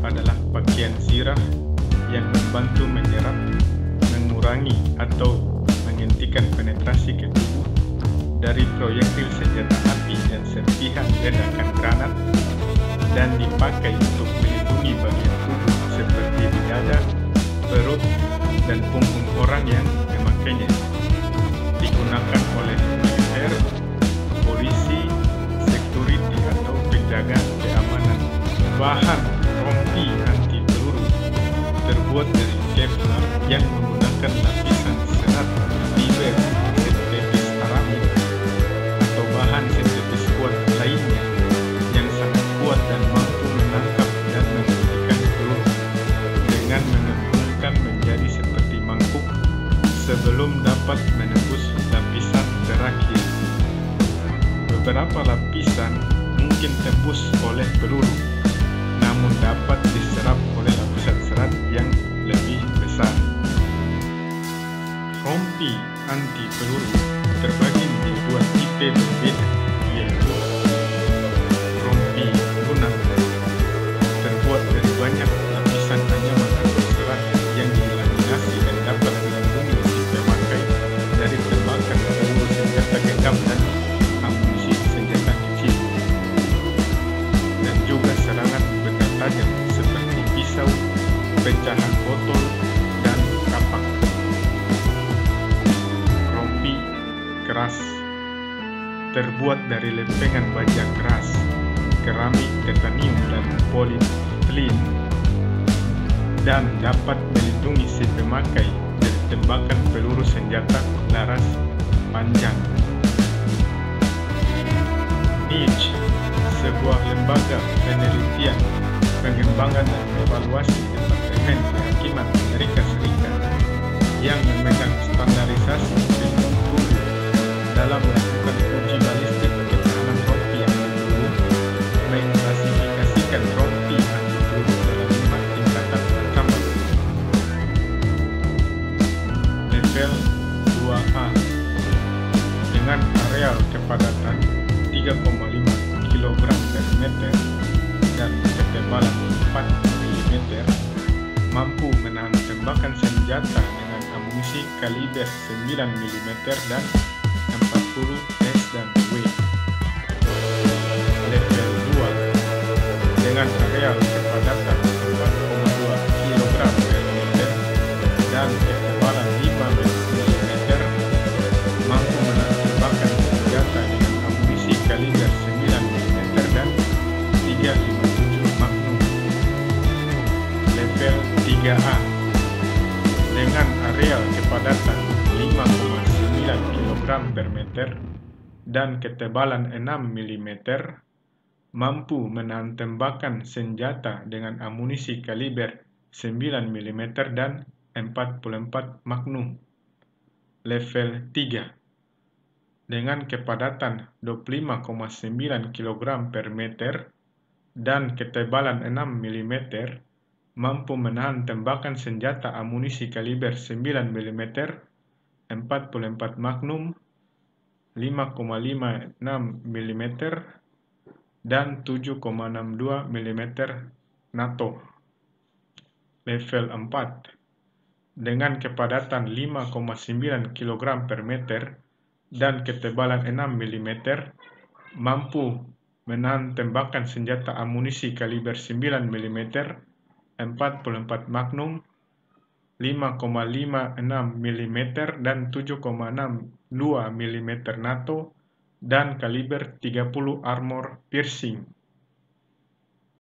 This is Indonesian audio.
adalah pakaian sirah yang membantu menyerap, mengurangi, atau menghentikan penetrasi ke tubuh dari proyektil senjata api dan serpihan ledakan granat, dan dipakai untuk melindungi bagian tubuh seperti di dada, perut, dan punggung orang yang memakainya. Digunakan oleh militer, polisi, security atau penjaga keamanan. Bahan rompi anti peluru terbuat dari Kevlar yang menggunakan lapisan serat fiber sintetis aramid atau bahan sintetis kuat lainnya yang sangat kuat dan mampu menangkap dan menghentikan peluru dengan mengembungkan menjadi seperti mangkuk sebelum dapat menembus lapisan terakhir. Beberapa lapisan mungkin tembus oleh peluru, namun dapat diserap oleh lapisan serat yang lebih besar. Rompi anti peluru terbagi menjadi dua tipe berbeda, yaitu rompi lunak terbuat dari banyak lapisan anyaman atau serat yang dilaminasi dan dapat melindungi si pemakai dari tembakan peluru senjata genggam dan amunisi senjata kecil, dan juga serangan benda tajam seperti pisau, pecahan botol, dan kapak. Rompi keras terbuat dari lempengan baja keras, keramik, titanium, dan polietilen, dan dapat melindungi si pemakai dari tembakan peluru senjata laras panjang. NICH, sebuah lembaga penelitian, pengembangan dan evaluasi Departemen Kehakiman Amerika Serikat yang memegang standarisasi pelindung tubuh dalam melakukan uji balistik ketahanan rompi anti peluru, mengklasifikasikan rompi anti peluru dalam 5 tingkatan ancaman. Level 2A dengan areal kepadatan 3,5 kg per meter dan ketebalan 4 mm, mampu menahan tembakan senjata dengan amunisi kaliber 9 mm dan 40 S dan W. Level 2 dengan areal kepadatan 4,2 kg per meter dan ketebalan 5 mm, mampu menahan tembakan senjata dengan amunisi kaliber 9 mm dan 357 Magnum. Level 3A dengan areal kepadatan 5,9 kg per meter dan ketebalan 6 mm, mampu menahan tembakan senjata dengan amunisi kaliber 9 mm dan 44 Magnum. Level 3 dengan kepadatan 25,9 kg per meter dan ketebalan 6 mm, mampu menahan tembakan senjata amunisi kaliber 9 mm, 44 Magnum, 5,56 mm, dan 7,62 mm NATO. Level 4 dengan kepadatan 5,9 kg per meter dan ketebalan 6 mm, mampu menahan tembakan senjata amunisi kaliber 9 mm, 44 Magnum, 5,56 mm dan 7,62 mm NATO, dan kaliber 30 armor piercing.